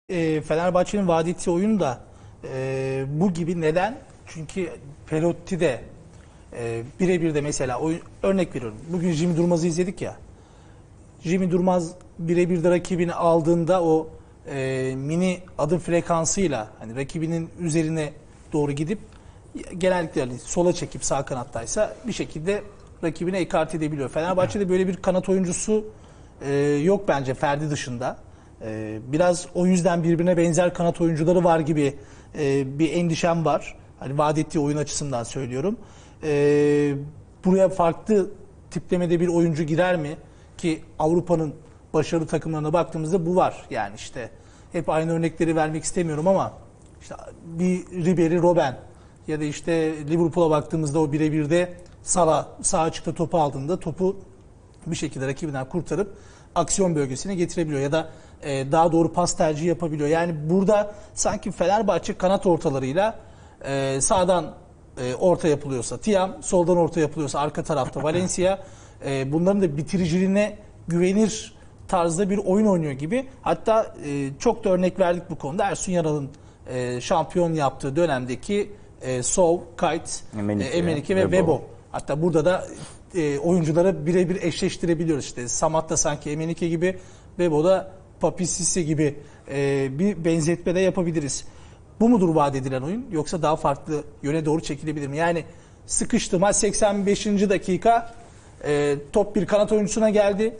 Fenerbahçe'nin vaat ettiği oyun da bu gibi. Neden? Çünkü Perotti de birebir de mesela örnek veriyorum. Bugün Jimmy Durmaz'ı izledik ya. Jimmy Durmaz birebir de rakibini aldığında o mini adım frekansıyla hani rakibinin üzerine doğru gidip genellikle hani sola çekip sağ kanattaysa bir şekilde rakibini ekart edebiliyor. Fenerbahçe'de böyle bir kanat oyuncusu yok bence Ferdi dışında. Biraz o yüzden birbirine benzer kanat oyuncuları var gibi bir endişem var. Hani vaat ettiği oyun açısından söylüyorum. Buraya farklı tiplemede bir oyuncu girer mi? Ki Avrupa'nın başarılı takımlarına baktığımızda bu var. Yani işte hep aynı örnekleri vermek istemiyorum ama işte bir Ribery, Robben ya da işte Liverpool'a baktığımızda o birebir de Salah sağ açıkta topu aldığında topu bir şekilde rakibinden kurtarıp aksiyon bölgesine getirebiliyor ya da daha doğru pas tercihi yapabiliyor. Yani burada sanki Fenerbahçe kanat ortalarıyla sağdan orta yapılıyorsa Tiam, soldan orta yapılıyorsa arka tarafta Valencia, bunların da bitiriciliğine güvenir tarzda bir oyun oynuyor gibi. Hatta çok da örnek verdik bu konuda. Ersun Yanal'ın şampiyon yaptığı dönemdeki Sov, Kayt, Emenike ve Bebo. Hatta burada da oyuncuları birebir eşleştirebiliyoruz. İşte Samat da sanki Emenike gibi, Bebo da Papi Cissé gibi bir benzetme de yapabiliriz. Bu mudur vaat edilen oyun? Yoksa daha farklı yöne doğru çekilebilir mi? Yani sıkıştı maç 85. dakika top bir kanat oyuncusuna geldi.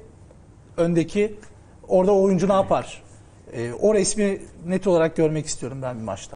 Öndeki orada oyuncu ne yapar? O resmi net olarak görmek istiyorum ben bir maçta.